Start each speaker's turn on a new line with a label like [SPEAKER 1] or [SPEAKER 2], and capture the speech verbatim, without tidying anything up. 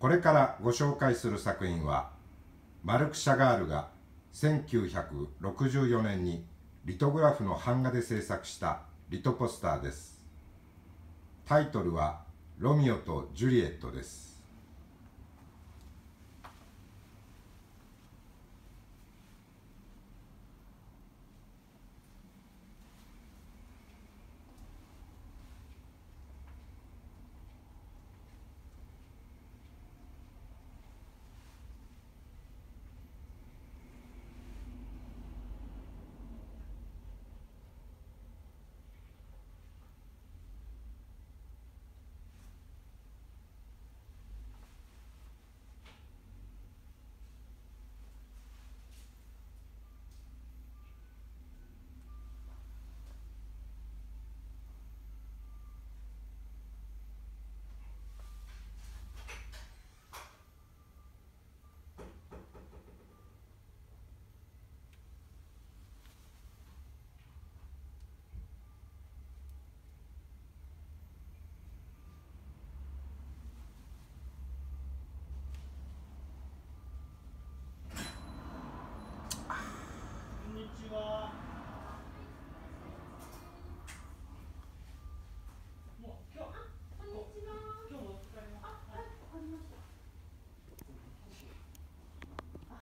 [SPEAKER 1] これからご紹介する作品は、マルク・シャガールがせんきゅうひゃくろくじゅうよねんにリトグラフの版画で制作したリトポスターです。タイトルはロミオとジュリエットです。